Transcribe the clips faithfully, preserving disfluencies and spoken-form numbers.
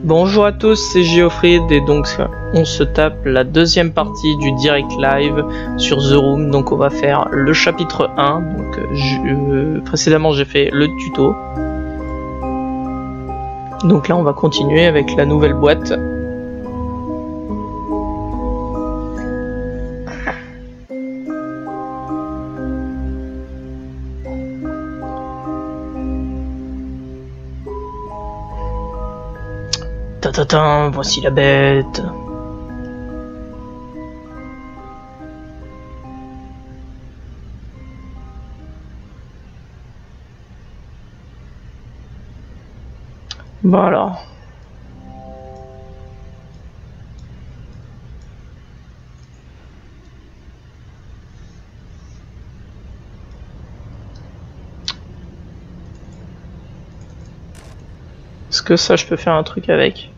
Bonjour à tous, c'est Geoffrid et donc on se tape la deuxième partie du direct live sur The Room. Donc on va faire le chapitre un. Donc je, euh, précédemment j'ai fait le tuto. Donc là on va continuer avec la nouvelle boîte. Tatatin, voici la bête. Bon alors. Est-ce que ça je peux faire un truc avec?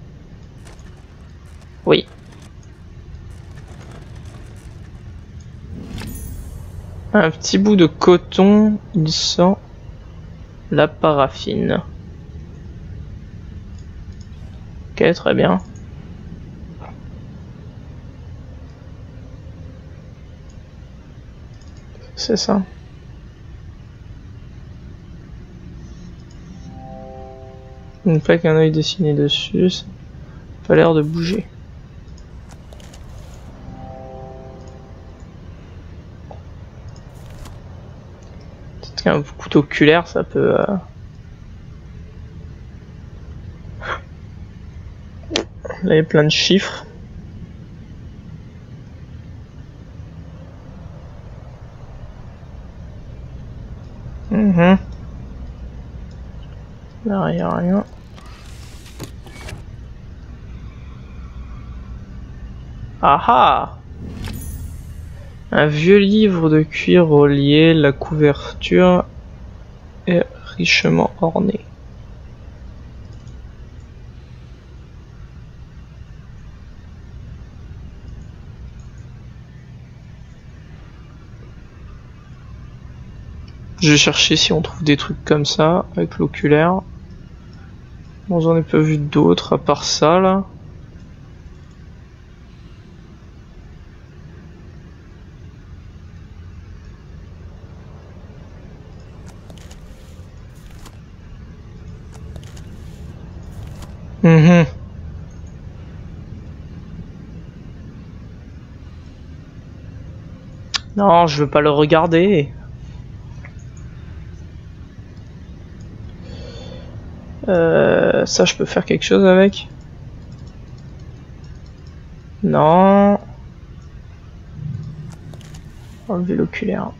Oui. Un petit bout de coton, il sent la paraffine. Ok, très bien. C'est ça. Une plaque, un œil dessiné dessus, ça n'a pas l'air de bouger. Peut-être qu'un couteau oculaire, ça peut... Euh... Là, il y a plein de chiffres. Mmh. Là, il n'y a rien. Ah ah! Un vieux livre de cuir relié, la couverture est richement ornée. Je vais chercher si on trouve des trucs comme ça avec l'oculaire. Bon, j'en ai pas vu d'autres à part ça là. Mmh. Non, je veux pas le regarder. Euh, ça, je peux faire quelque chose avec? Non. Enlever l'oculaire.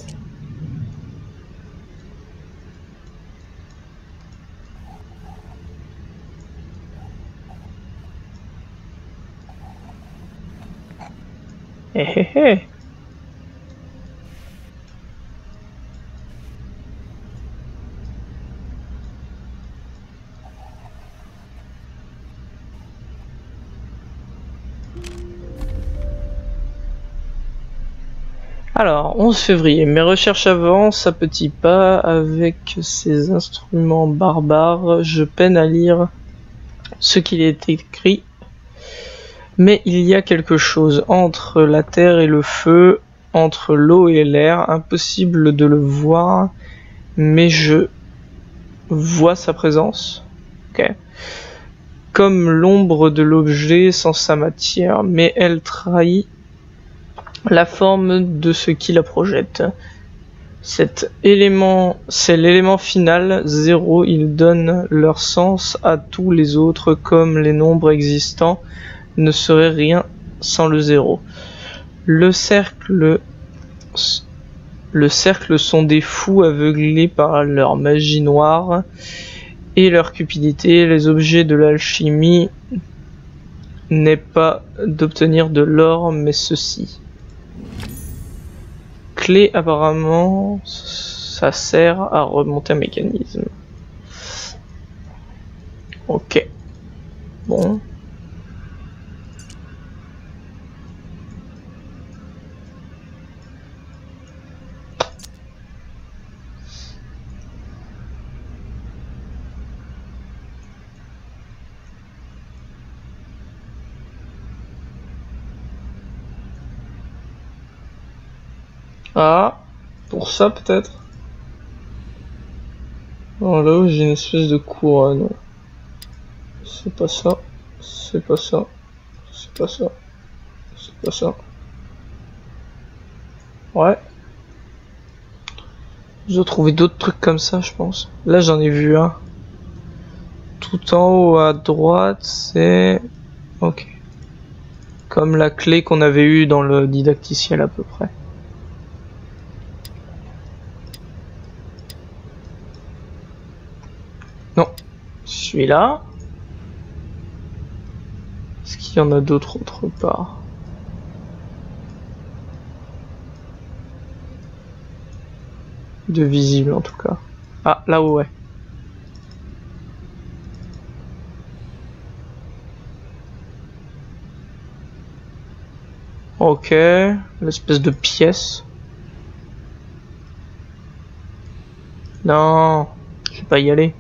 Hé hé hé. Alors, onze février, mes recherches avancent à petits pas avec ces instruments barbares. Je peine à lire ce qu'il est écrit. Mais il y a quelque chose entre la terre et le feu, entre l'eau et l'air, impossible de le voir, mais je vois sa présence. Okay. Comme l'ombre de l'objet sans sa matière, mais elle trahit la forme de ce qui la projette. Cet élément, c'est l'élément final, zéro, il donne leur sens à tous les autres comme les nombres existants ne serait rien sans le zéro. Le cercle, le cercle sont des fous aveuglés par leur magie noire et leur cupidité. Les objets de l'alchimie n'est pas d'obtenir de l'or, mais ceci. Clé, apparemment, ça sert à remonter un mécanisme. Ok. Bon. Ah, pour ça peut-être. Oh, là où j'ai une espèce de couronne. C'est pas ça. C'est pas ça. C'est pas ça. C'est pas ça. Ouais. Je dois trouver d'autres trucs comme ça, je pense. Là, j'en ai vu un. Tout en haut à droite, c'est... Ok. Comme la clé qu'on avait eue dans le didacticiel à peu près. Non. Celui-là. Est-ce qu'il y en a d'autres autre part? De visible en tout cas. Ah, là où ouais. Ok, l'espèce de pièce. Non, je vais pas y aller.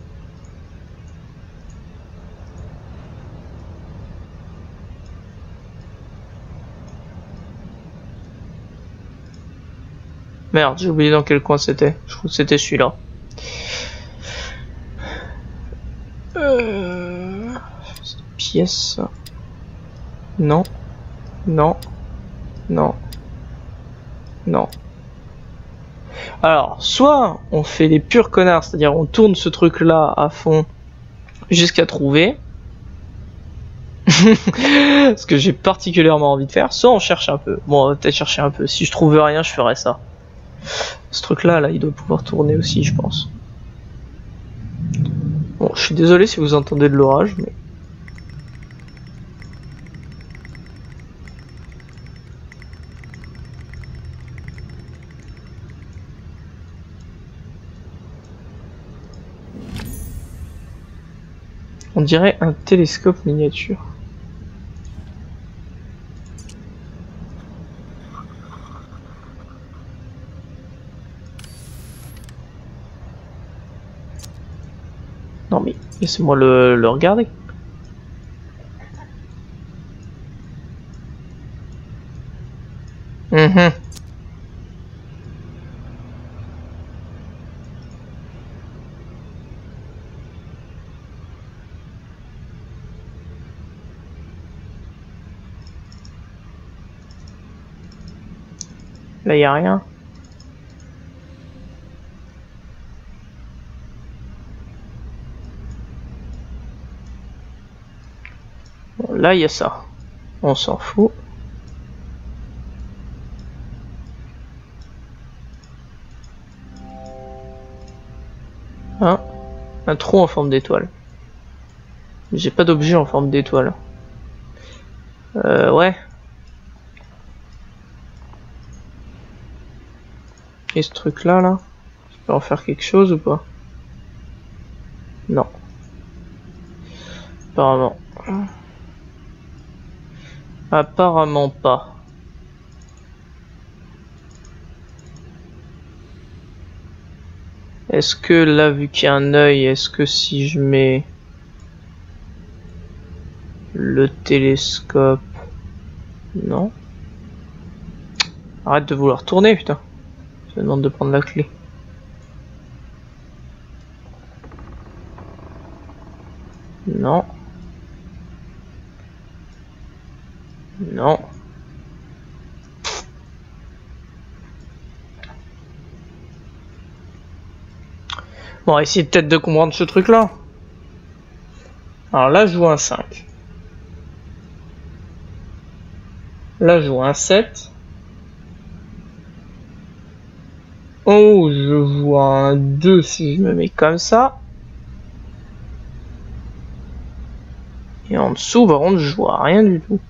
Merde, j'ai oublié dans quel coin c'était. Je crois que c'était celui-là. Euh... Pièce. Non. Non. Non. Non. Alors, soit on fait les purs connards, c'est-à-dire on tourne ce truc-là à fond jusqu'à trouver. Ce que j'ai particulièrement envie de faire. Soit on cherche un peu. Bon, on va peut-être chercher un peu. Si je trouve rien, je ferai ça. Ce truc-là, là, il doit pouvoir tourner aussi, je pense. Bon, je suis désolé si vous entendez de l'orage, mais... On dirait un télescope miniature. Non mais, laissez-moi le, le regarder. Mmh. Là, y a rien. Bon, là, il y a ça. On s'en fout. Hein? Un trou en forme d'étoile. J'ai pas d'objet en forme d'étoile. Euh, ouais. Et ce truc là, là, je peux en faire quelque chose ou pas? Non. Apparemment. Apparemment pas. Est-ce que là, vu qu'il y a un œil, est-ce que si je mets le télescope... Non. Arrête de vouloir tourner, putain. Je te demande de prendre la clé. Non. Non. Bon, on va essayer peut-être de comprendre ce truc-là. Alors là, je vois un cinq. Là, je vois un sept. Oh, je vois un deux si je me mets comme ça. Et en dessous, par contre, je vois rien du tout.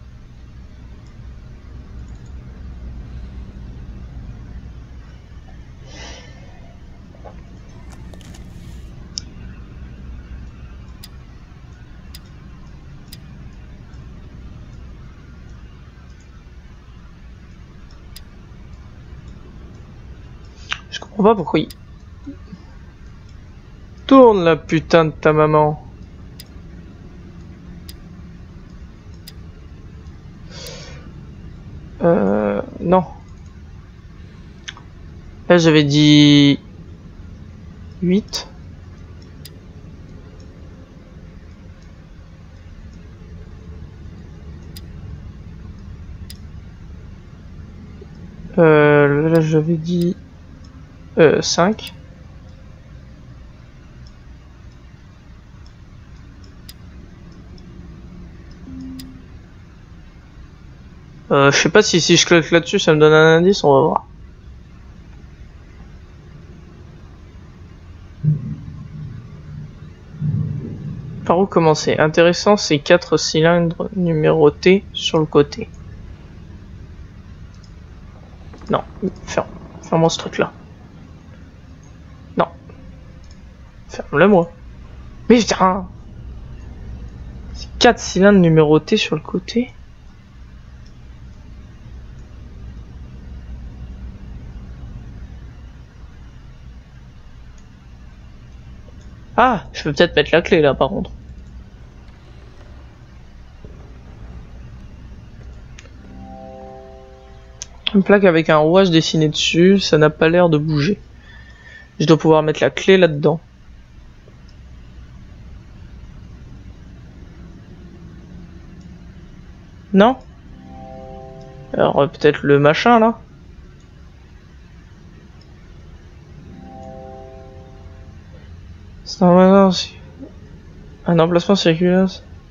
Je comprends pas pourquoi il tourne la putain de ta maman. Euh... Non. Là j'avais dit huit. Euh, là j'avais dit euh, cinq. Euh, je sais pas si si je clique là-dessus ça me donne un indice, on va voir. Par où commencer? Intéressant, c'est quatre cylindres numérotés sur le côté. Non, ferme. Ferme-moi ce truc-là. Non. Ferme-le moi. Mais putain! C'est quatre cylindres numérotés sur le côté. Ah, je peux peut-être mettre la clé là par contre. Une plaque avec un rouage dessiné dessus, ça n'a pas l'air de bouger. Je dois pouvoir mettre la clé là-dedans. Non? Alors euh, peut-être le machin là? C'est un, un emplacement circulaire.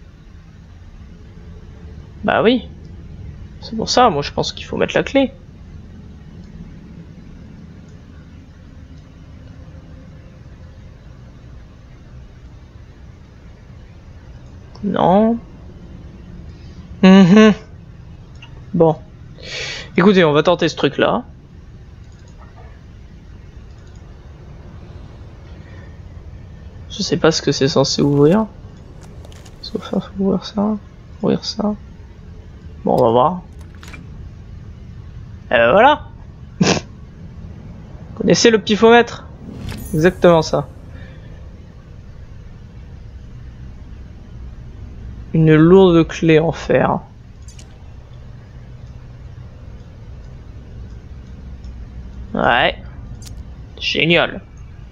Bah oui. C'est pour ça, moi je pense qu'il faut mettre la clé. Non. Mmh. Bon. Écoutez, on va tenter ce truc là. Je sais pas ce que c'est censé ouvrir. Sauf ça, faut ouvrir ça. Ouvrir ça. Bon, on va voir. Et ben voilà. Connaissez le pifomètre? Exactement ça. Une lourde clé en fer. Ouais. Génial.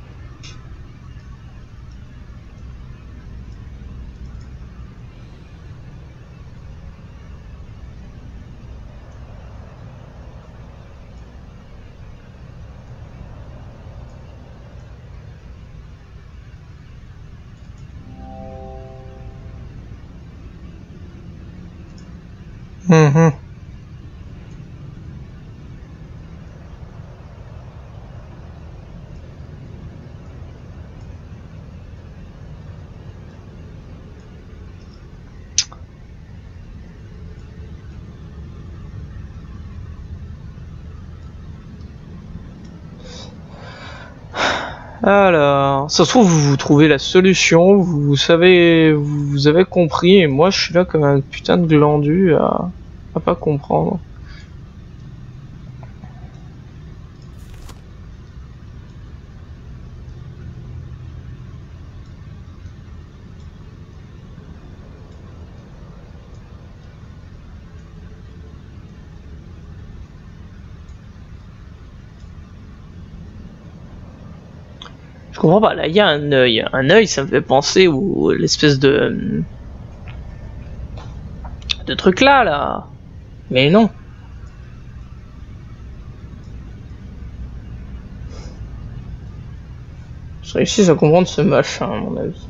Mmh. Alors, ça se trouve vous, vous trouvez la solution, vous, vous savez, vous, vous avez compris, et moi je suis là comme un putain de glandu à, à pas comprendre. Je comprends pas, là il y a un œil. Un œil ça me fait penser au l'espèce de de truc là là. Mais non. Je réussis à comprendre ce machin à mon avis.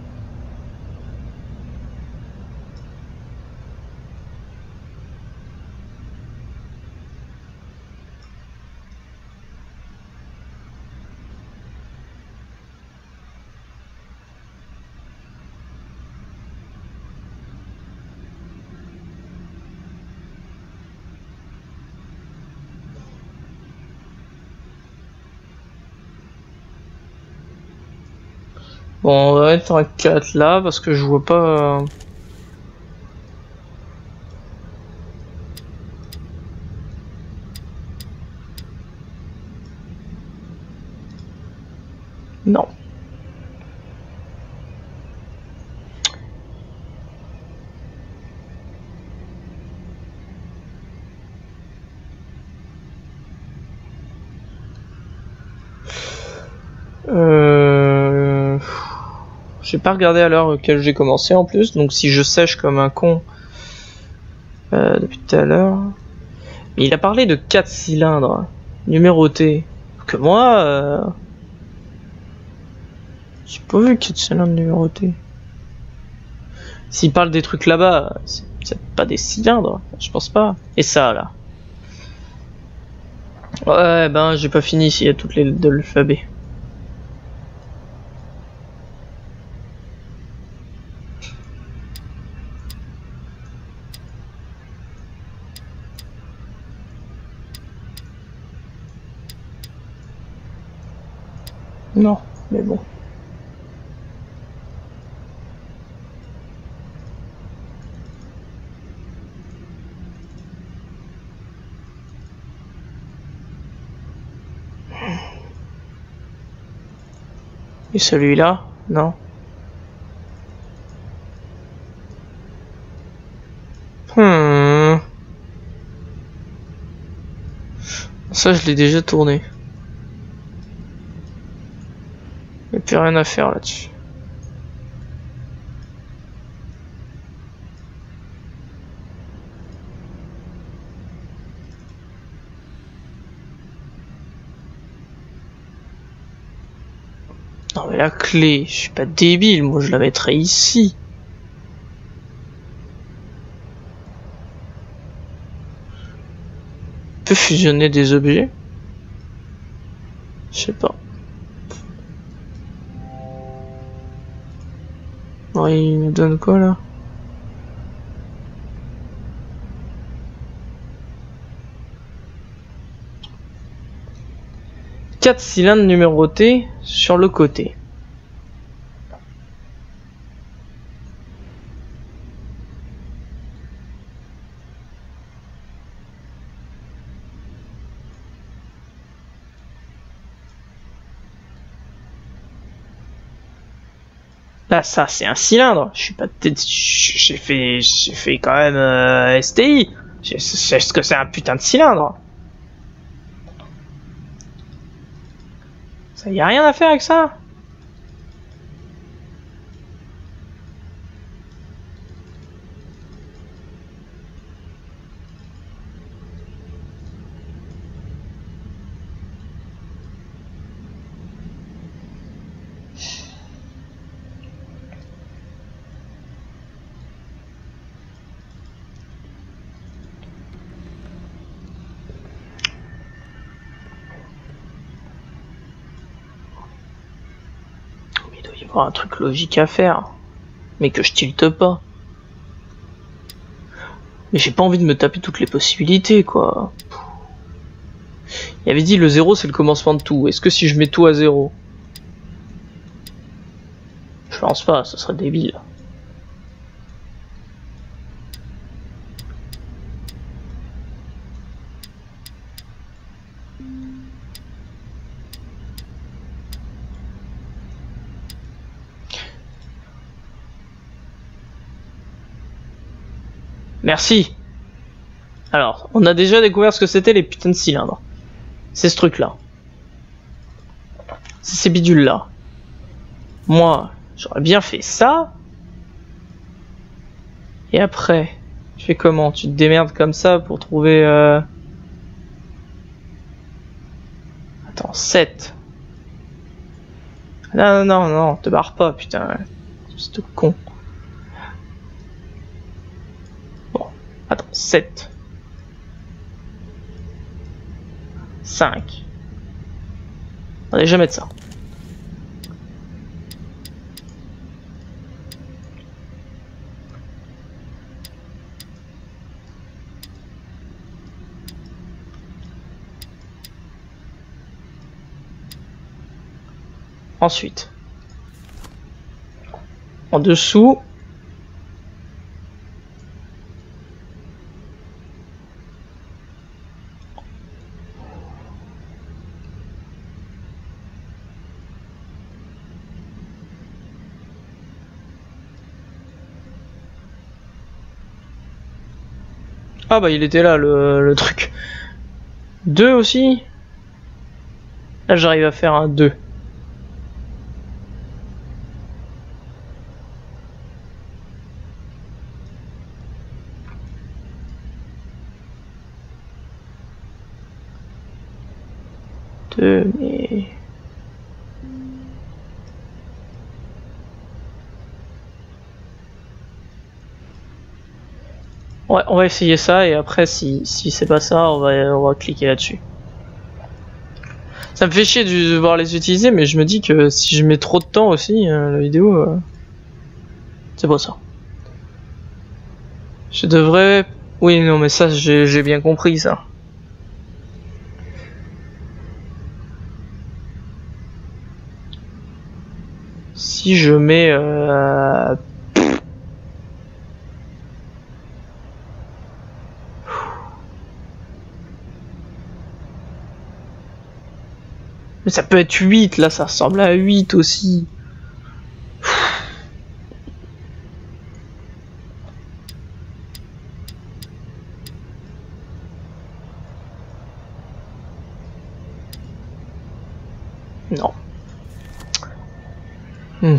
Bon, on va mettre un quatre là parce que je vois pas. Euh... Non. Euh... J'ai pas regardé à l'heure auquel j'ai commencé en plus, donc si je sèche comme un con euh, depuis tout à l'heure. Mais il a parlé de quatre cylindres numérotés. Que moi, euh... j'ai pas vu quatre cylindres numérotés. S'il parle des trucs là-bas, c'est pas des cylindres, je pense pas. Et ça là. Ouais, ben j'ai pas fini s'il y a toutes les lettres de l'alphabet. Non, mais bon. Et celui-là, non. Hmm. Ça, je l'ai déjà tourné. Il n'y a plus rien à faire là-dessus. Non mais la clé, je suis pas débile, moi je la mettrais ici. On peut fusionner des objets? Je sais pas. Bon, il nous donne quoi là? Quatre cylindres numérotés sur le côté. Là, ça, c'est un cylindre. Je suis pas, j'ai fait, j'ai fait quand même euh, S T I. Je sais ce que c'est un putain de cylindre. Ça y a rien à faire avec ça. Il doit y avoir un truc logique à faire, mais que je tilte pas. Mais j'ai pas envie de me taper toutes les possibilités, quoi. Il avait dit le zéro c'est le commencement de tout. Est-ce que si je mets tout à zéro? Je pense pas, ça serait débile. Merci. Alors, on a déjà découvert ce que c'était les putains de cylindres. C'est ce truc-là. C'est ces bidules-là. Moi, j'aurais bien fait ça. Et après, tu fais comment? Tu te démerdes comme ça pour trouver... Euh... Attends, sept. Non, non, non, non, te barre pas, putain. C'est tout con. Bon, attends, sept. cinq. On va jamais de ça. Ensuite, en dessous, ah bah il était là le, le truc. deux aussi. Là j'arrive à faire un deux. deux, mais... Ouais, on va essayer ça et après si, si c'est pas ça, on va, on va cliquer là-dessus. Ça me fait chier de devoir les utiliser, mais je me dis que si je mets trop de temps aussi, euh, la vidéo, euh, c'est pas ça. Je devrais... Oui, non, mais ça, j'ai bien compris ça. Si je mets... Euh... Mais ça peut être huit, là, ça ressemble à huit aussi. Non. Hmm.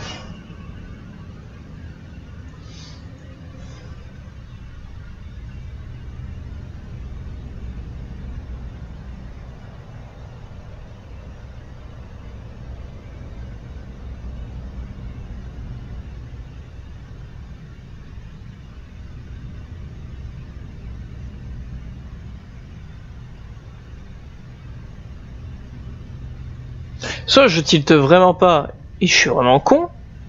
Soit je tilte vraiment pas et je suis vraiment con.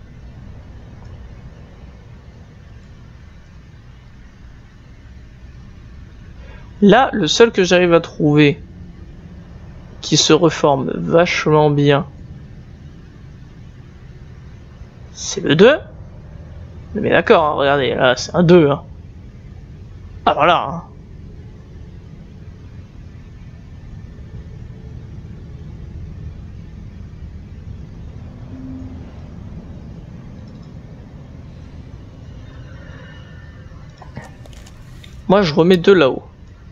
Là, le seul que j'arrive à trouver qui se reforme vachement bien, c'est le deux. Mais d'accord, hein, regardez, là c'est un deux. Hein. Ah voilà. Hein. Moi je remets deux là-haut.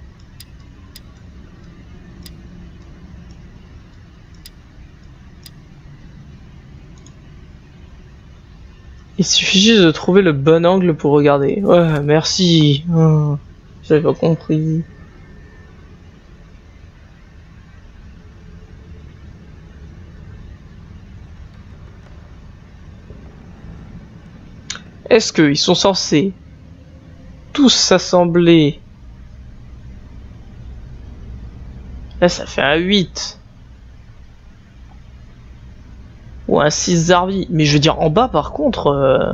Il suffit juste de trouver le bon angle pour regarder. Ouais, merci. Oh, j'avais pas compris. Est-ce qu'ils sont censés tous s'assembler? Là, ça fait un huit. Ou un six Zarbi. Mais je veux dire, en bas, par contre... Euh...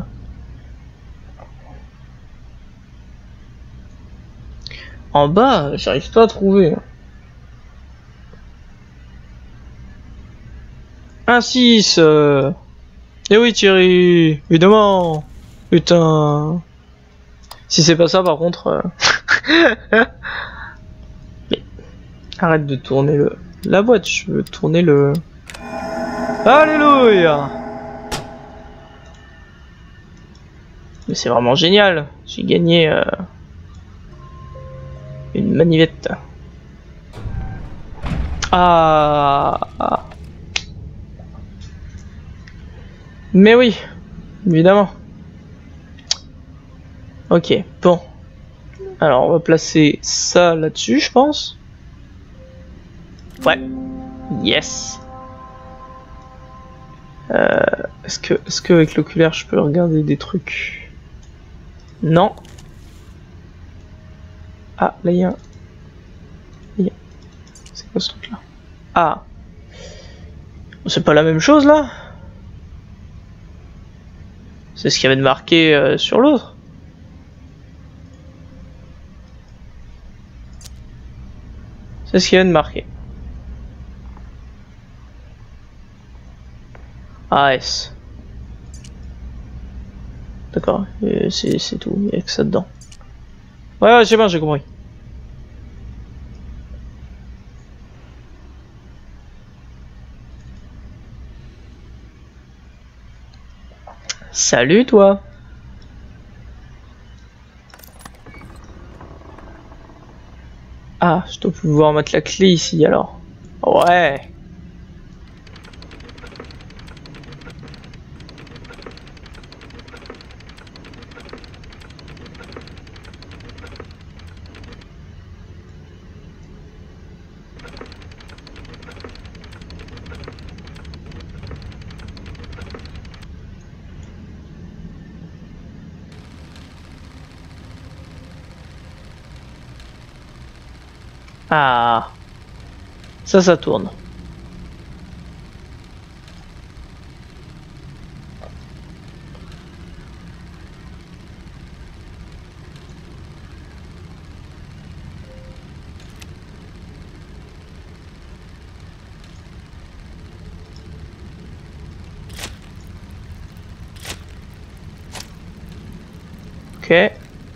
En bas, j'arrive pas à trouver. Un six euh... Eh oui, Thierry. Évidemment. Putain. Si c'est pas ça, par contre... Euh... Mais... Arrête de tourner le... la boîte, je veux tourner le... Alléluia. Mais c'est vraiment génial. J'ai gagné euh, une manivette. Ah. Mais oui, évidemment. Ok, bon. Alors on va placer ça là-dessus, je pense. Ouais. Yes. Euh, est-ce que, est-ce que avec l'oculaire je peux regarder des trucs? Non. Ah, là il y a un... C'est quoi ce truc là? Ah. C'est pas la même chose là? C'est ce qu'il y avait de marqué euh, sur l'autre. C'est ce qu'il y avait de marqué. A S. D'accord, c'est tout, il n'y a que ça dedans. Ouais, ouais, c'est bon, j'ai compris. Salut toi. Ah, je dois pouvoir mettre la clé ici alors. Ouais. Ah, ça, ça tourne. Ok.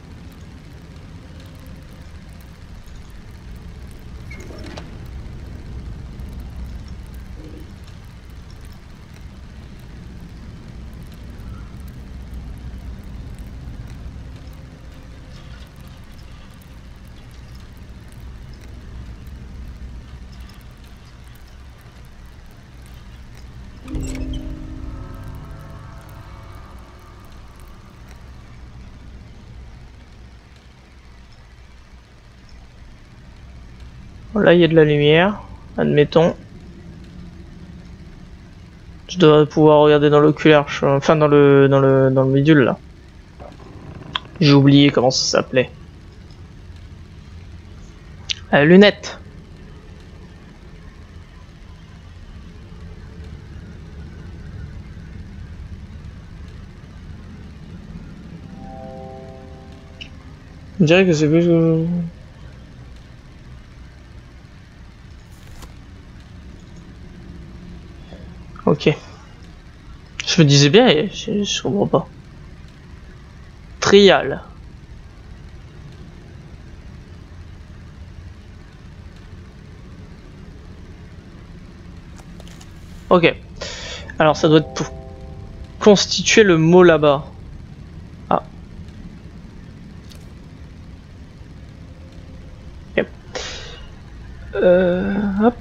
Là, il y a de la lumière, admettons. Je dois pouvoir regarder dans l'oculaire, enfin dans le dans le dans le module là. J'ai oublié comment ça s'appelait. Euh, lunettes. Je dirais que c'est plus. Ok. Je me disais bien, je, je comprends pas. Trial. Ok. Alors ça doit être pour constituer le mot là-bas. Ah. Ok. Euh, hop.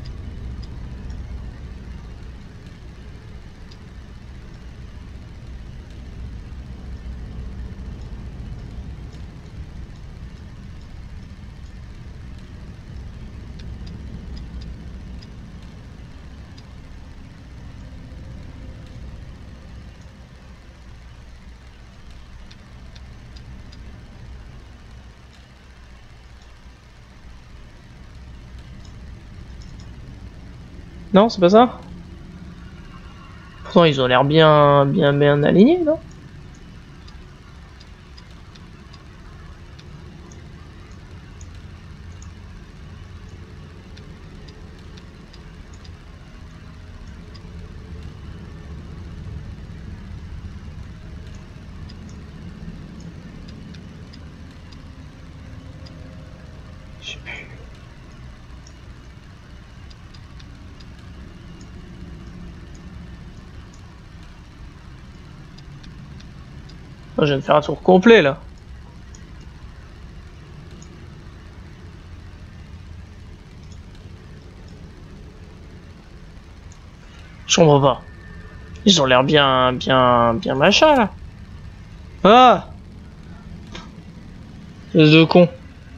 Non, c'est pas ça? Pourtant, ils ont l'air bien, bien, bien alignés, non? Je sais plus. Oh, je viens de faire un tour complet là. Je comprends pas. Ils ont l'air bien, bien, bien machin là. Ah! Les deux cons.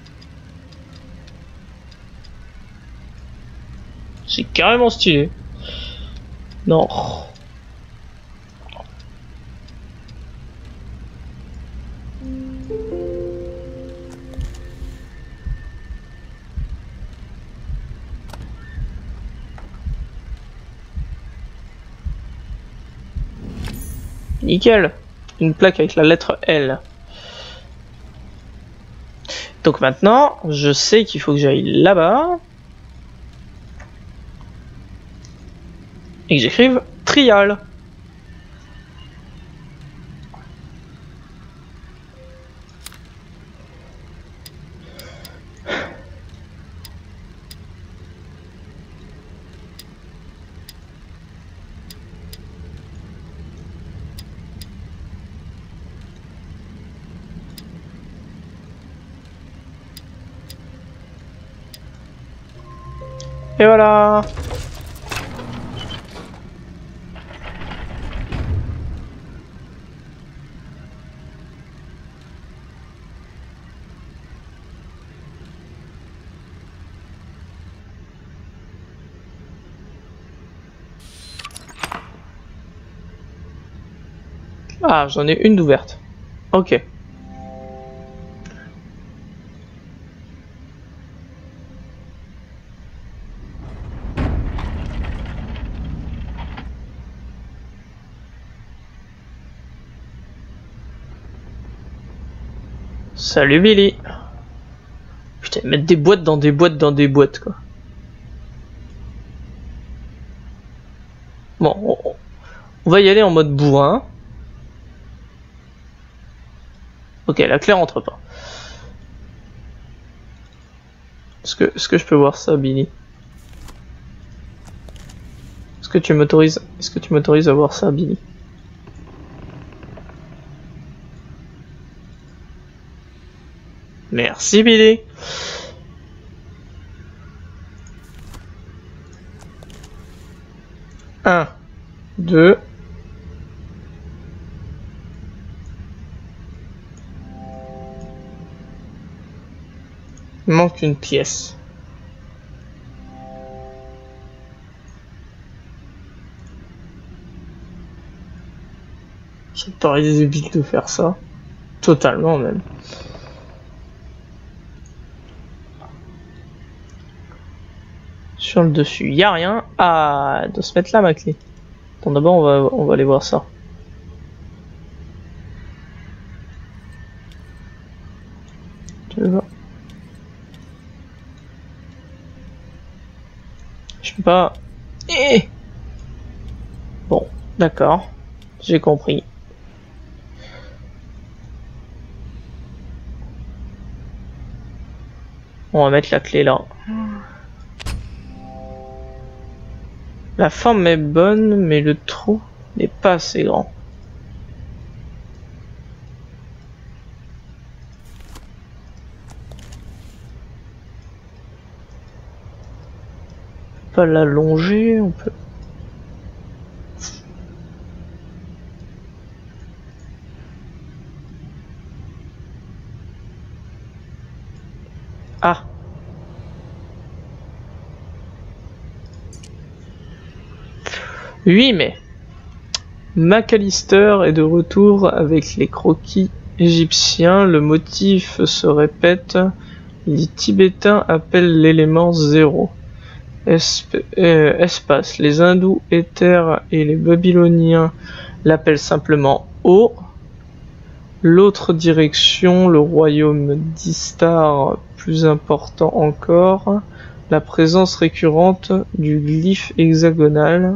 C'est carrément stylé. Non. Nickel. Une plaque avec la lettre L. Donc maintenant, je sais qu'il faut que j'aille là-bas. Et que j'écrive trial. Et voilà. Ah, j'en ai une d'ouverte. Ok. Salut Billy. Putain, mettre des boîtes dans des boîtes dans des boîtes, quoi. Bon, on, on va y aller en mode bourrin. Ok, la clé rentre pas. Est-ce que, est-ce que je peux voir ça, Billy? Est-ce que tu m'autorises, est-ce que tu m'autorises à voir ça, Billy? Merci, Billy. Un, deux. Il manque une pièce. Ça paraît débile de faire ça. Totalement même. Sur le dessus, y a rien. Ah, elle doit se mettre là ma clé. Bon, d'abord on va on va aller voir ça. Tu veux voir? Je peux pas. Eh bon, d'accord, j'ai compris. On va mettre la clé là. La forme est bonne, mais le trou n'est pas assez grand. On peut pas l'allonger, on peut. Ah. huit mai. McAllister est de retour avec les croquis égyptiens. Le motif se répète. Les Tibétains appellent l'élément zéro. Esp euh, espace. Les hindous, éthers et les babyloniens l'appellent simplement O. L'autre direction, le royaume d'Istar, plus important encore. La présence récurrente du glyphe hexagonal.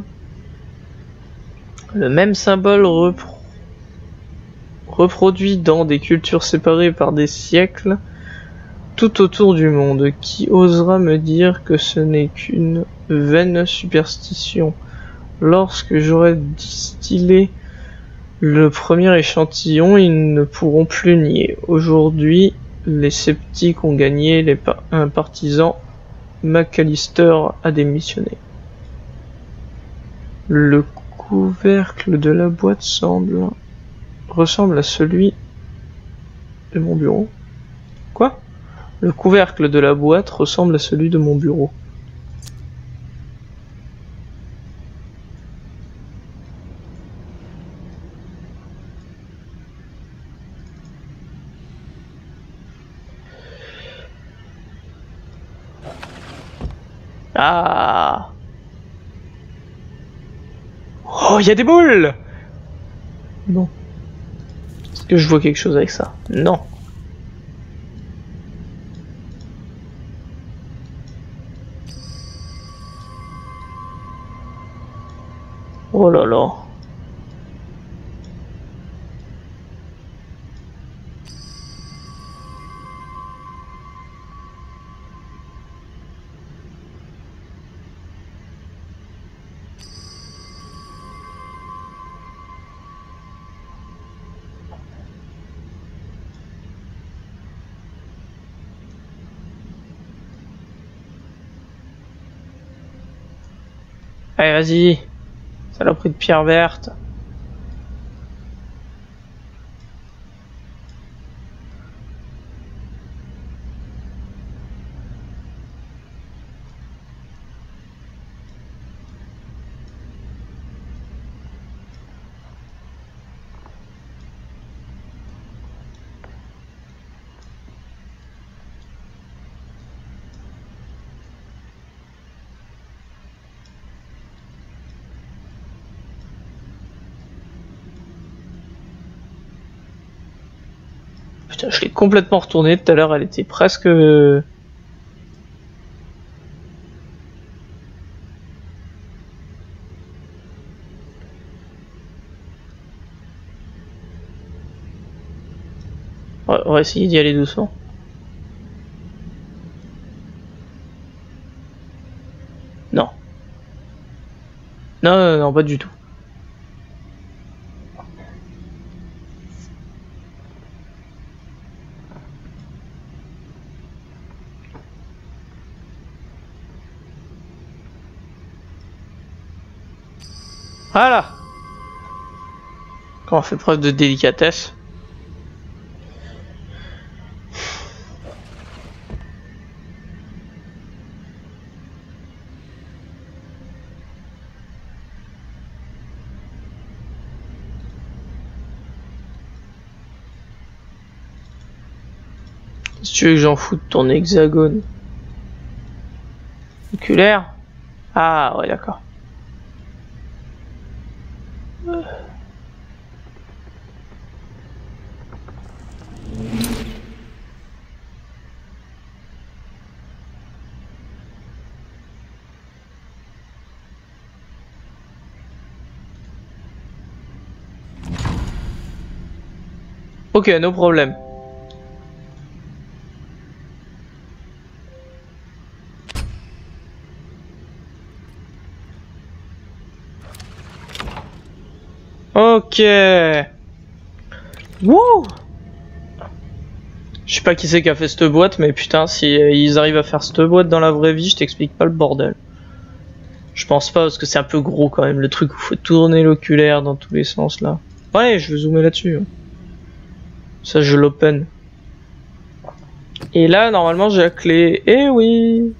Le même symbole repro reproduit dans des cultures séparées par des siècles tout autour du monde. Qui osera me dire que ce n'est qu'une vaine superstition? Lorsque j'aurai distillé le premier échantillon, ils ne pourront plus nier. Aujourd'hui, les sceptiques ont gagné, les pa un partisan McAllister a démissionné. Le couvercle de la boîte semble ressemble à celui de mon bureau. Quoi? Le couvercle de la boîte ressemble à celui de mon bureau. Ah! Oh, il y a des boules! Non. Est-ce que je vois quelque chose avec ça? Non. Oh là là. Allez, vas-y. Saloperie de pierre verte. Putain, je l'ai complètement retourné tout à l'heure, elle était presque... Ouais, on va essayer d'y aller doucement. Non. Non, non, non, pas du tout. Voilà. Quand on fait preuve de délicatesse. Si tu veux que j'en foute ton hexagone oculaire. Ah ouais, d'accord. Ok, no problème. Ok. Wouh. Je sais pas qui c'est qui a fait cette boîte, mais putain, si ils arrivent à faire cette boîte dans la vraie vie, je t'explique pas le bordel. Je pense pas, parce que c'est un peu gros quand même, le truc où faut tourner l'oculaire dans tous les sens là. Ouais, je vais zoomer là-dessus. Ça, je l'open. Et là, normalement, j'ai la clé. Eh oui.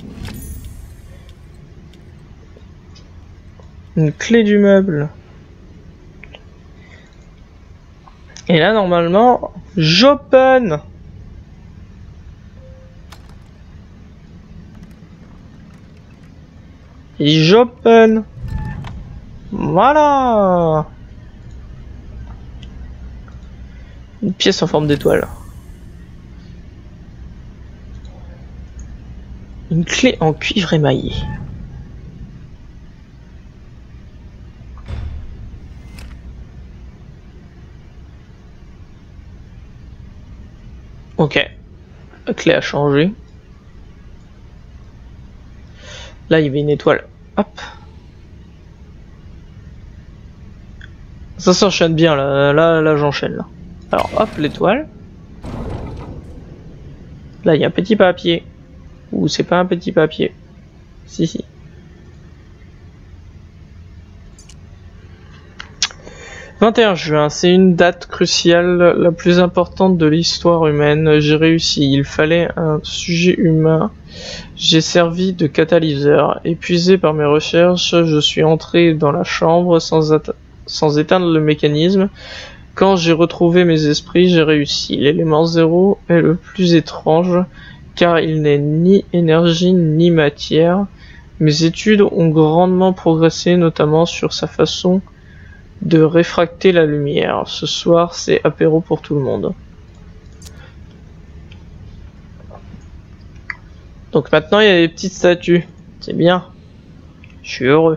Une clé du meuble. Et là, normalement, j'open. Et j'open. Voilà. Une pièce en forme d'étoile. Une clé en cuivre émaillé. Ok. La clé a changé. Là, il y avait une étoile. Hop. Ça s'enchaîne bien, là, là, là j'enchaîne. Là. Alors, hop, l'étoile. Là, il y a un petit papier. Ou c'est pas un petit papier. Si, si. vingt et un juin, c'est une date cruciale, la plus importante de l'histoire humaine. J'ai réussi, il fallait un sujet humain. J'ai servi de catalyseur. Épuisé par mes recherches, je suis entré dans la chambre sans, sans éteindre le mécanisme. Quand j'ai retrouvé mes esprits, j'ai réussi. L'élément zéro est le plus étrange, car il n'est ni énergie ni matière. Mes études ont grandement progressé, notamment sur sa façon de réfracter la lumière. Ce soir, c'est apéro pour tout le monde. Donc maintenant, il y a des petites statues. C'est bien. Je suis heureux.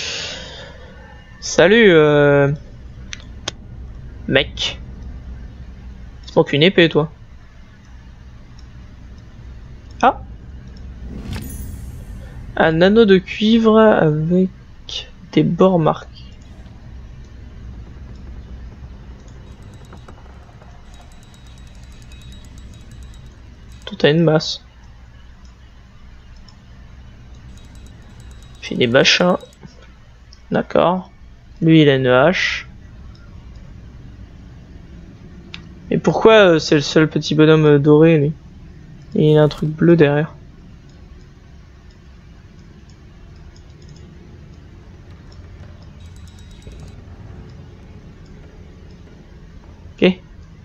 Salut, euh... mec. C'est pas qu'une épée, toi. Ah. Un anneau de cuivre avec des bords marqués. Tout a une masse. Puis des machins. D'accord. Lui, il a une hache. Et pourquoi euh, c'est le seul petit bonhomme euh, doré, lui? Et il a un truc bleu derrière. Ok.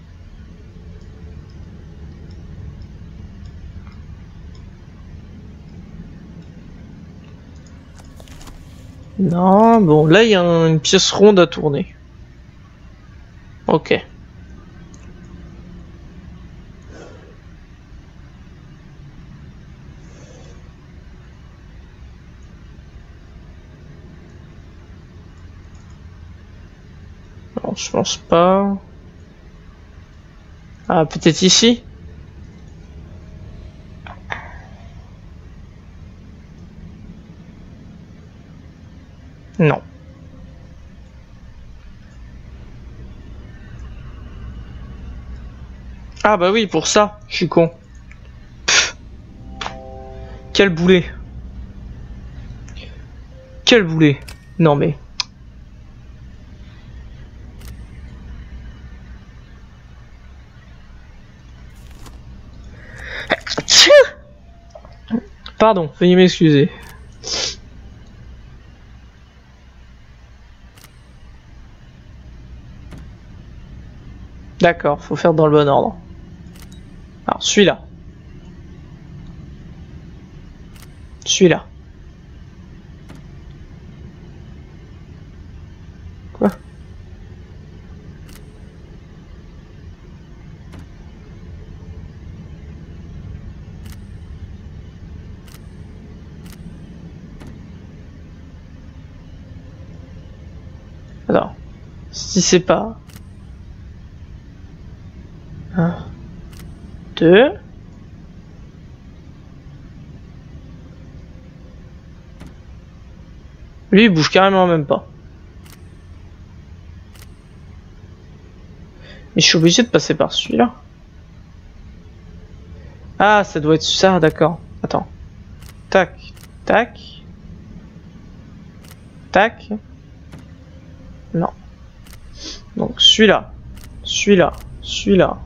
Non, bon, là il y a une pièce ronde à tourner. Ok. Non, je pense pas. Ah, peut-être ici? Non. Ah bah oui, pour ça, je suis con. Pff. Quel boulet. Quel boulet. Non mais... Pardon, veuillez m'excuser. D'accord, faut faire dans le bon ordre. Alors, celui-là. Celui-là. Quoi? Alors, si c'est pas... Un, deux... Lui, il bouge carrément même pas. Mais je suis obligé de passer par celui-là. Ah, ça doit être ça, d'accord. Attends. Tac, tac. Tac. Non. Donc celui-là. Celui-là. Celui-là.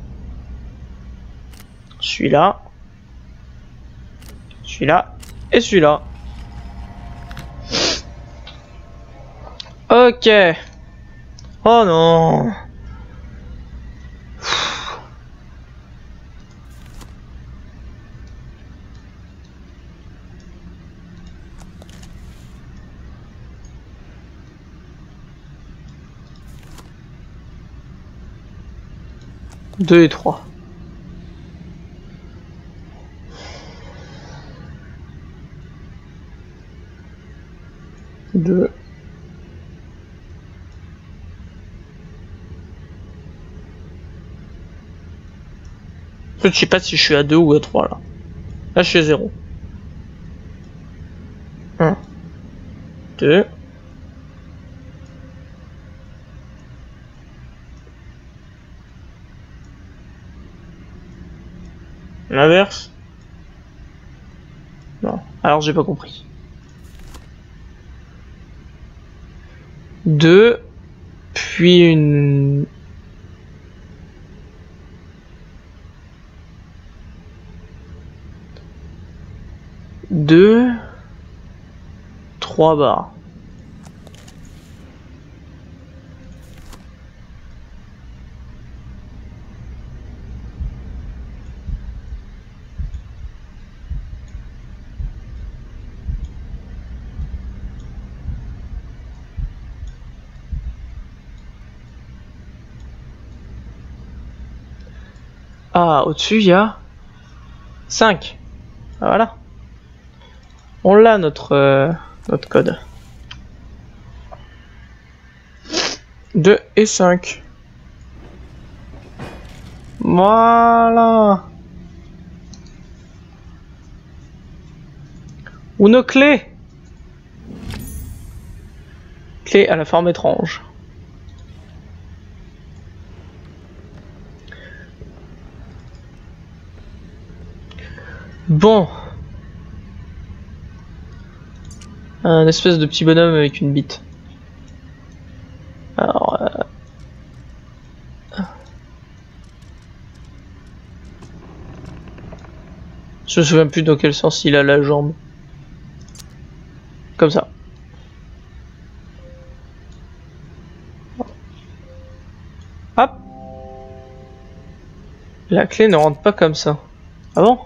Celui-là. Celui-là. Et celui-là. Ok. Oh non. Deux et trois. Deux. En fait, je sais pas si je suis à deux ou à trois là. Là, je suis à zéro. Un. Deux. L'inverse? Non. Alors, j'ai pas compris. Deux. Puis une... Deux. Trois barres. Ah, au-dessus, il y a cinq. Voilà. On l'a, notre, euh, notre code. deux et cinq. Voilà. Ou nos clés. Clé à la forme étrange. Bon. Un espèce de petit bonhomme avec une bite. Alors... Euh... Je me souviens plus dans quel sens il a la jambe. Comme ça. Hop. La clé ne rentre pas comme ça. Ah bon?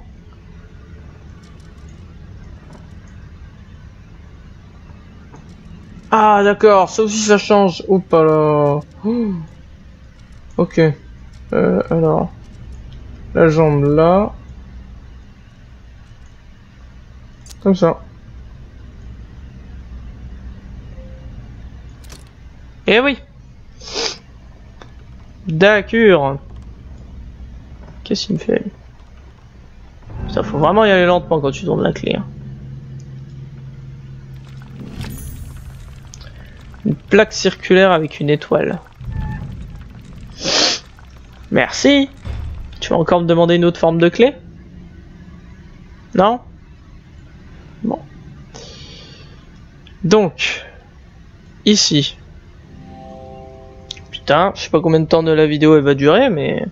Ah d'accord, ça aussi ça change. Oups là. Oh. Ok. Euh, alors. La jambe là. Comme ça. Eh oui. D'accord. Qu'est-ce qu'il me fait? Ça faut vraiment y aller lentement quand tu tournes la clé. Hein. Une plaque circulaire avec une étoile. Merci. Tu vas encore me demander une autre forme de clé? Non? Bon. Donc, ici. Putain, je sais pas combien de temps de la vidéo elle va durer, mais...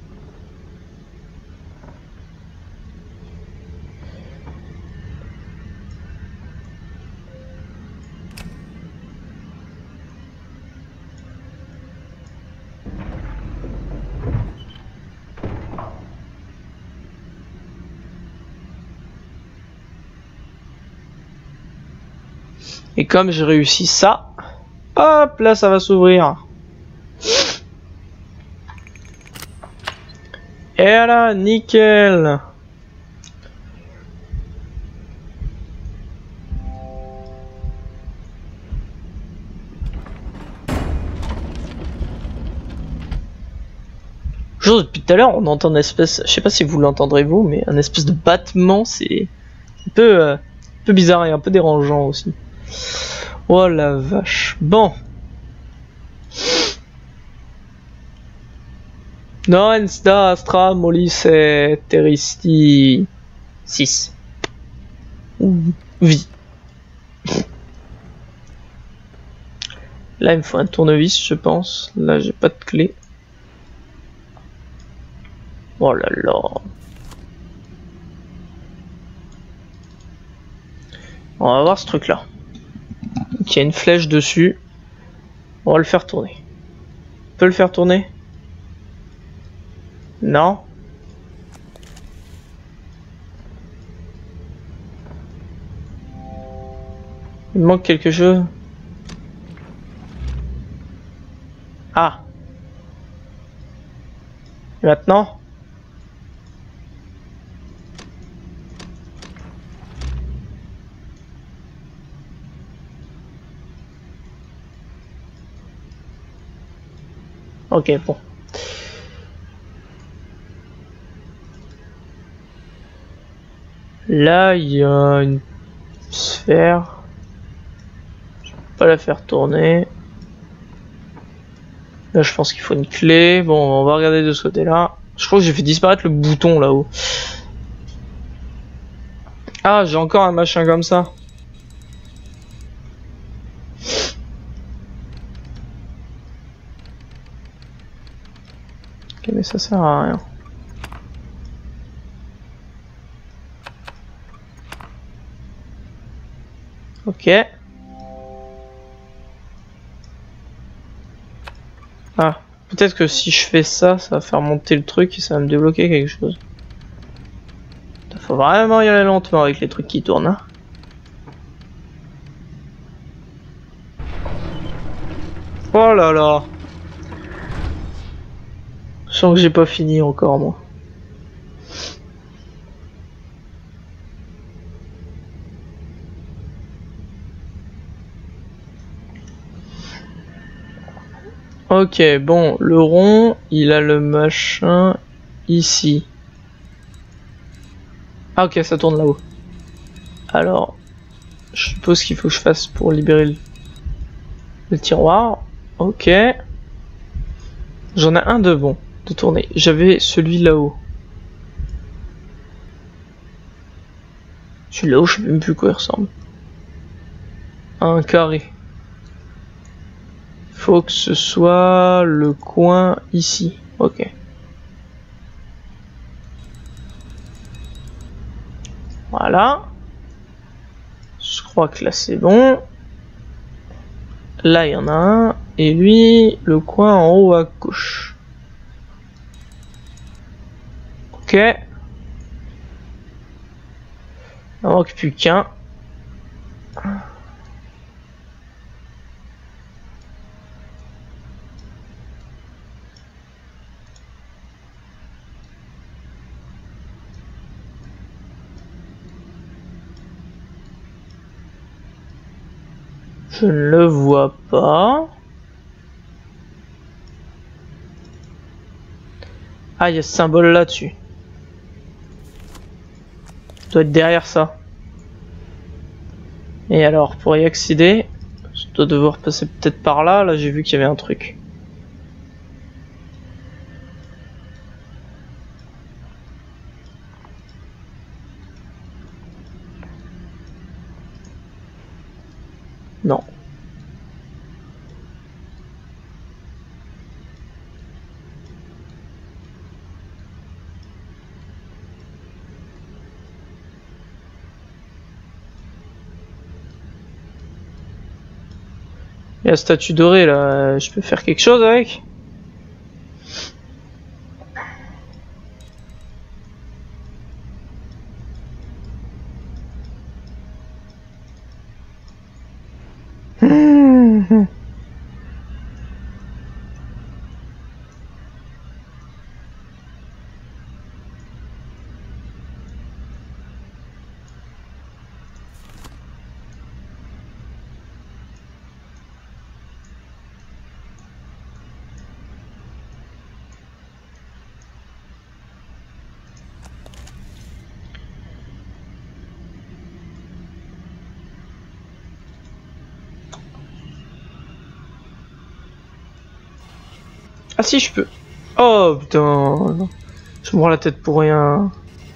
Et comme j'ai réussi ça, hop là ça va s'ouvrir. Et là, nickel. Juste depuis tout à l'heure, on entend une espèce, je sais pas si vous l'entendrez vous, mais un espèce de battement, c'est un peu, euh, un peu bizarre et un peu dérangeant aussi. Oh la vache. Bon. Non, sta astra molis et teristi six. Ou vie. Là, il me faut un tournevis, je pense. Là, j'ai pas de clé. Oh là là. On va voir ce truc-là. Il y a une flèche dessus. On va le faire tourner. On peut le faire tourner? Non? Il manque quelque chose? Ah. Et maintenant? Ok, bon. Là, il y a une sphère. Je peux pas la faire tourner. Là, je pense qu'il faut une clé. Bon, on va regarder de ce côté-là. Je crois que j'ai fait disparaître le bouton là-haut. Ah, j'ai encore un machin comme ça. Ok, mais ça sert à rien. Ok. Ah, peut-être que si je fais ça, ça va faire monter le truc et ça va me débloquer quelque chose. Faut vraiment y aller lentement avec les trucs qui tournent. Hein. Oh là là. Je sens que j'ai pas fini encore moi. Ok, bon, le rond, il a le machin ici. Ah ok, ça tourne là-haut. Alors, je suppose qu'il faut que je fasse pour libérer le, le tiroir. Ok. J'en ai un de bon, de tourner. J'avais celui là-haut. Celui là-haut, je sais même plus quoi il ressemble. Un carré. Faut que ce soit le coin ici. Ok. Voilà. Je crois que là c'est bon. Là il y en a un. Et lui, le coin en haut à gauche. Ok. Il ne manque plus qu'un. Je ne le vois pas. Ah, il y a ce symbole là-dessus. Ça doit être derrière ça. Et alors, pour y accéder, je dois devoir passer peut-être par là. Là, j'ai vu qu'il y avait un truc. Non. Il y a la statue dorée là, je peux faire quelque chose avec? Mmh. Ah si, je peux. Oh putain, je me rends la tête pour rien.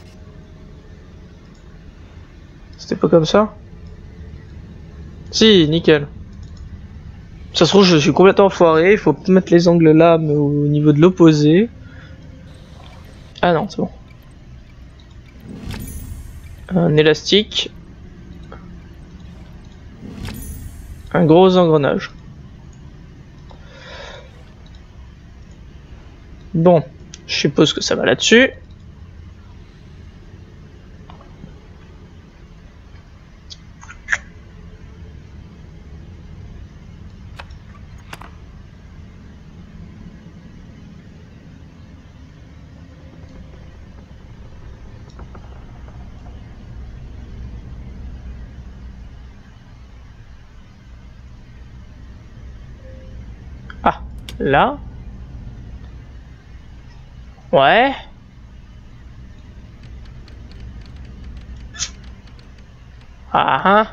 C'était pas comme ça? Si, nickel. Ça se trouve, je suis complètement foiré, il faut mettre les angles là, mais au niveau de l'opposé. Ah non, c'est bon. Un élastique. Un gros engrenage. Bon, je suppose que ça va là-dessus. Ah, là. Ouais. Ah ah.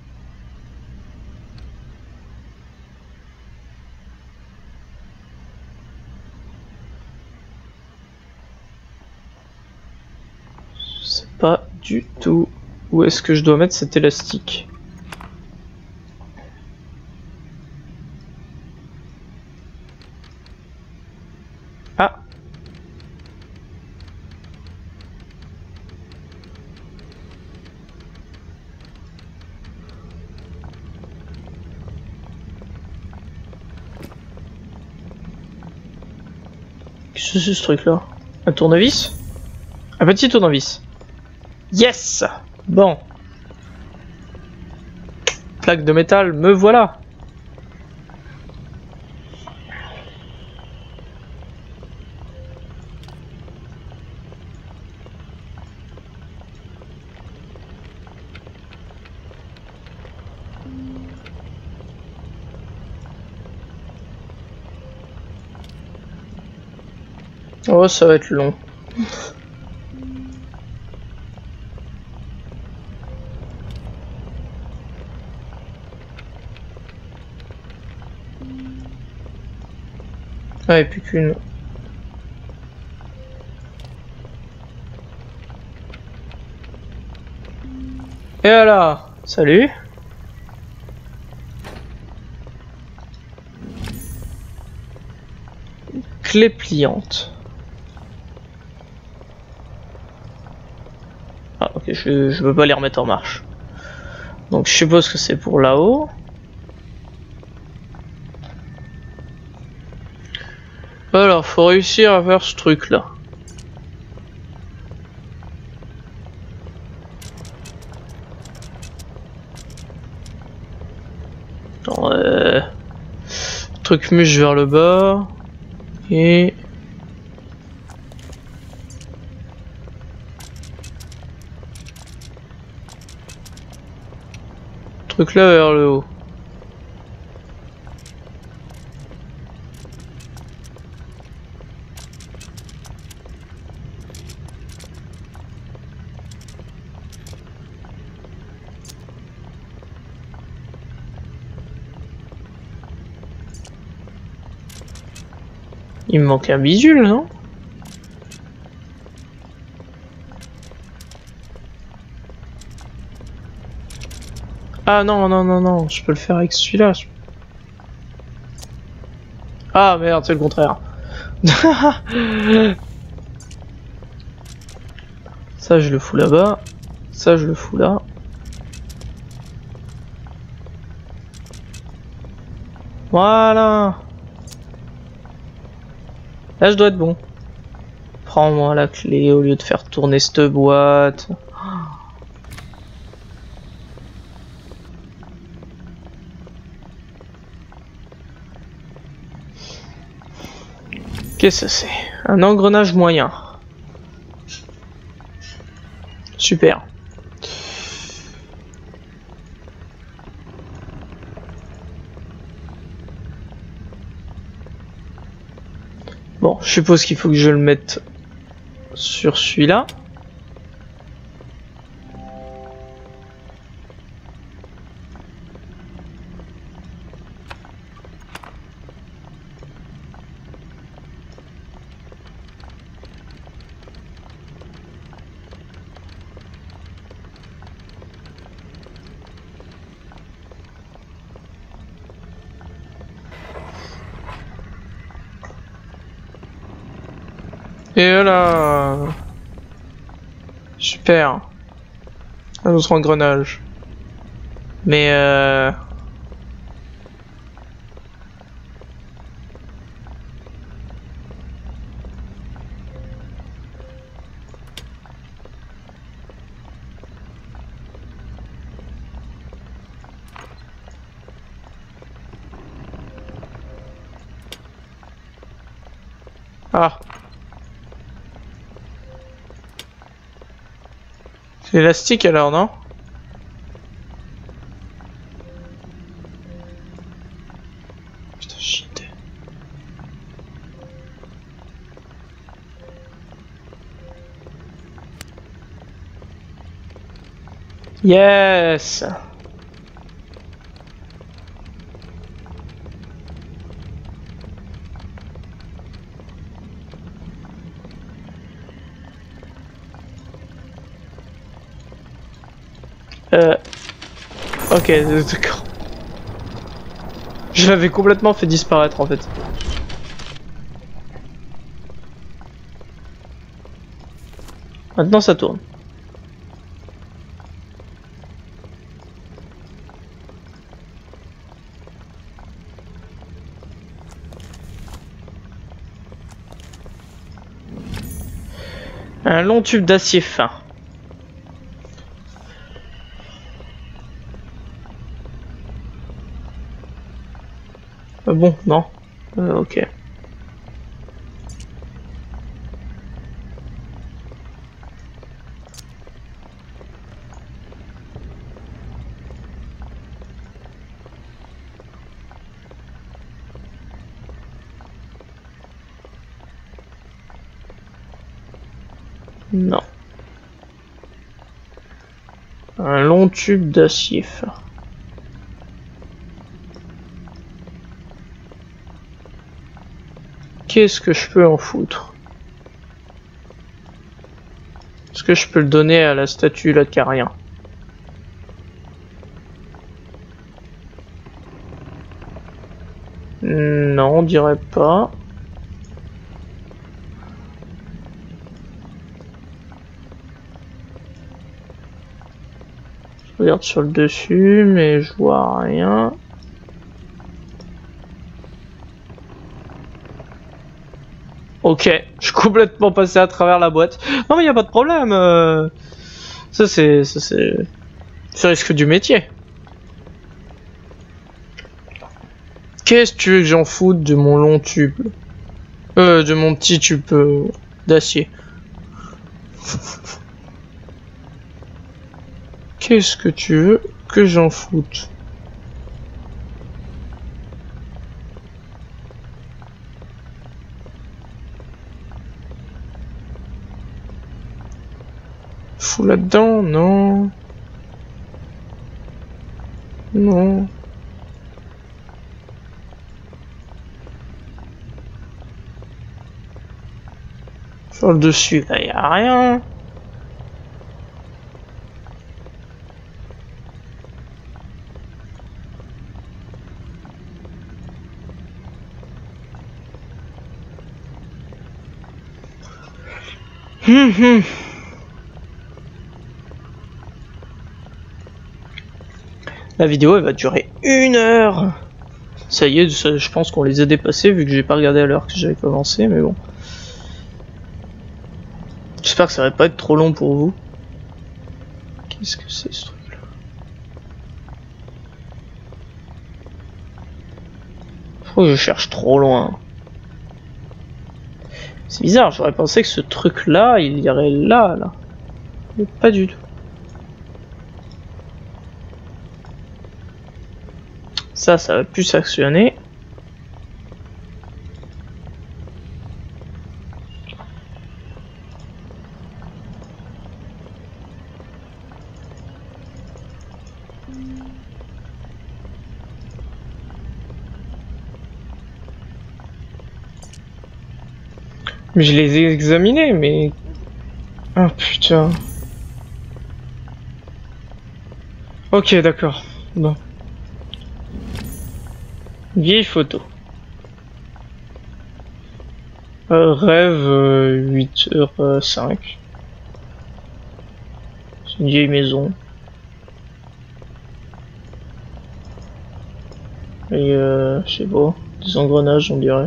Je sais pas du tout où est-ce que je dois mettre cet élastique. Ah. Qu'est-ce que c'est ce truc là? Un tournevis? Un petit tournevis. Yes! Bon. Plaque de métal, me voilà. Oh, ça va être long. Ah, et plus qu'une. Et voilà, salut. Clé pliante. Ah ok, je, je peux pas les remettre en marche. Donc je suppose que c'est pour là-haut. Alors, faut réussir à faire ce truc là. Attends, euh... truc mûche vers le bas. Et... truc là vers le haut. Il me manque un bidule, non? Ah non, non, non, non, je peux le faire avec celui-là. Ah merde, c'est le contraire. Ça, je le fous là-bas. Ça, je le fous là. Voilà. Là, je dois être bon. Prends-moi la clé au lieu de faire tourner cette boîte. Qu'est-ce que c'est? Un engrenage moyen. Super. Bon, je suppose qu'il faut que je le mette sur celui-là. Et voilà. Super. Un autre engrenage. Mais euh... Ah. C'est élastique alors, non? Putain, shit. Yes. Euh... Ok, d'accord. Je l'avais complètement fait disparaître en fait. Maintenant ça tourne. Un long tube d'acier fin. Euh, bon, non. Euh, ok. Non. Un long tube d'acier fin. Qu'est-ce que je peux en foutre? Est-ce que je peux le donner à la statue là qui a rien? Non, on dirait pas. Je regarde sur le dessus, mais je vois rien. Ok, je suis complètement passé à travers la boîte. Non mais y a pas de problème. Euh... Ça c'est, ça c'est, c'est risque du métier. Qu'est-ce que tu veux que j'en foute de mon long tube? Euh, de mon petit tube euh, d'acier. Qu'est-ce que tu veux que j'en foute? Fous là-dedans? Non. Non. Sur le dessus, là, y a rien. Hum, hum. La vidéo elle va durer une heure. Ça y est, ça, je pense qu'on les a dépassés vu que j'ai pas regardé à l'heure que j'avais commencé, mais bon. J'espère que ça va pas être trop long pour vous. Qu'est-ce que c'est ce truc là? Je crois que je cherche trop loin. C'est bizarre, j'aurais pensé que ce truc là, il irait là, là. Mais pas du tout. Ça, ça va plus s'actionner. Mais je les ai examinés, mais... Oh putain. Ok, d'accord. Bon. Vieille photo. Euh, rêve euh, huit heures cinq. C'est une vieille maison. Et euh, je sais pas, des engrenages on dirait.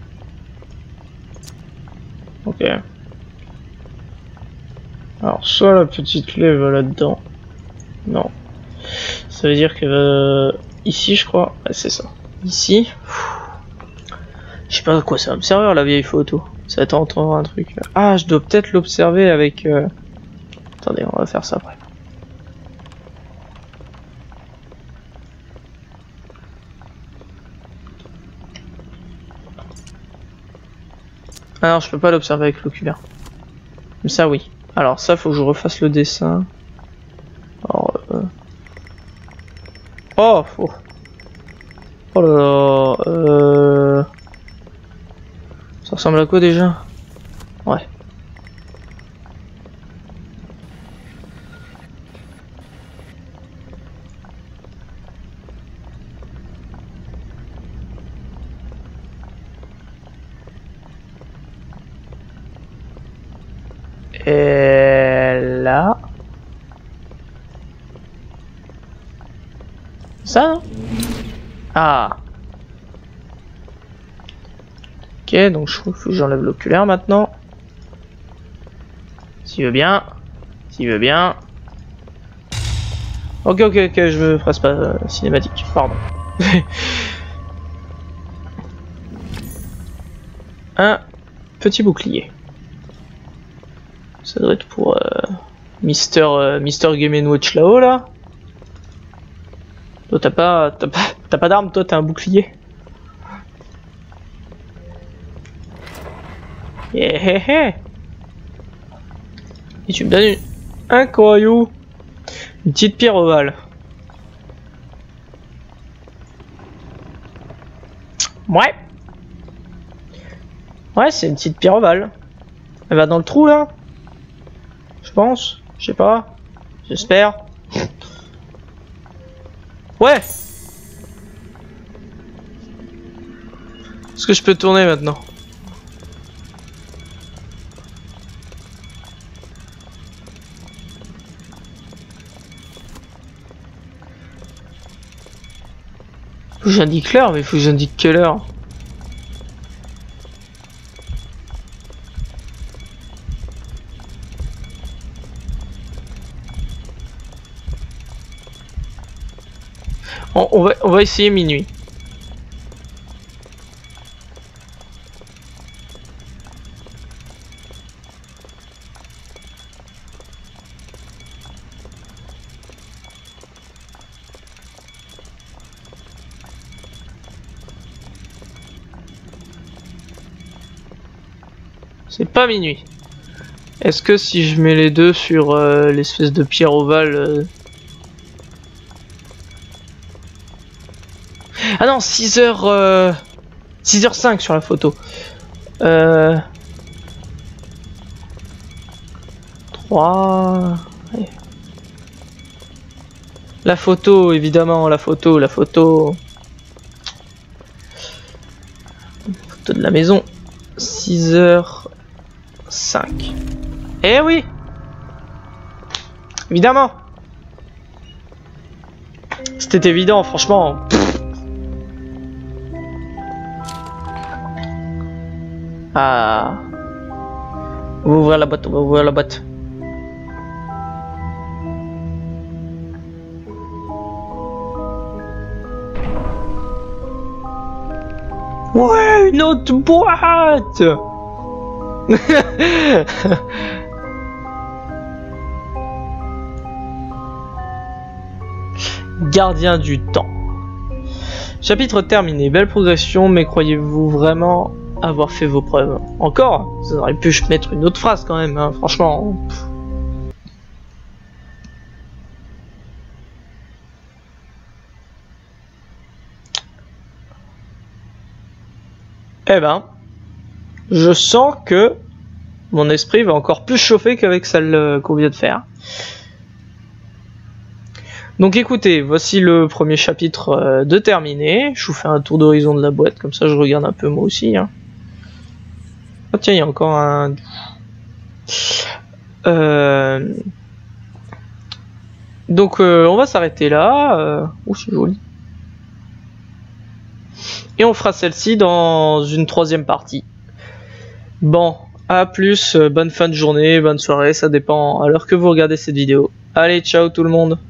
Ok. Alors soit la petite clé va là-dedans. Non. Ça veut dire qu'elle va ici je crois. Ah, c'est ça. Ici. Je sais pas à quoi ça va me servir la vieille photo. Ça va entendre un truc. Ah je dois peut-être l'observer avec... Euh... Attendez, on va faire ça après. Ah non, je peux pas l'observer avec l'oculaire. Mais ça, oui. Alors ça, faut que je refasse le dessin. Alors, euh... Oh, oh, oh là là. Euh... Ça ressemble à quoi déjà? Ouais. Et là... Ça non? Ah. Ok, donc je trouve que j'enlève l'oculaire maintenant. S'il veut bien. S'il veut bien. Ok, ok, ok, je me fasse pas euh, cinématique, pardon. Un petit bouclier. Ça doit être pour euh, Mister euh, Mister Game and Watch là-haut là. Toi t'as pas t'as pas t'as pas d'arme, toi t'as un bouclier. Yeah, yeah, yeah. Et tu me donnes une... un caillou, une petite pierre ovale. Ouais. Ouais, c'est une petite pierre ovale. Elle va dans le trou là. Je pense, je sais pas, j'espère. Ouais. Est-ce que je peux tourner maintenant? Faut que j'indique l'heure, mais faut que j'indique quelle heure? On, on, va, on va essayer minuit. C'est pas minuit. Est-ce que si je mets les deux sur euh, l'espèce de pierre ovale... Euh... Ah non, six heures... Euh... six heures cinq sur la photo. Euh... trois. Allez. La photo, évidemment, la photo, la photo. Photo de la maison. six heures cinq. Eh oui! Évidemment! C'était évident, franchement. Ah. On va ouvrir la boîte, on va ouvrir la boîte. Ouais, une autre boîte. Gardien du temps. Chapitre terminé. Belle progression, mais croyez-vous vraiment avoir fait vos preuves? Encore? Ça aurait pu mettre une autre phrase quand même, hein, franchement. Eh ben, je sens que mon esprit va encore plus chauffer qu'avec celle qu'on vient de faire. Donc écoutez, voici le premier chapitre de terminé. Je vous fais un tour d'horizon de la boîte, comme ça je regarde un peu moi aussi. Hein. Oh tiens, il y a encore un... Euh... Donc euh, on va s'arrêter là. Euh... Oh, c'est joli. Et on fera celle-ci dans une troisième partie. Bon, à plus, bonne fin de journée, bonne soirée, ça dépend à l'heure que vous regardez cette vidéo. Allez, ciao tout le monde!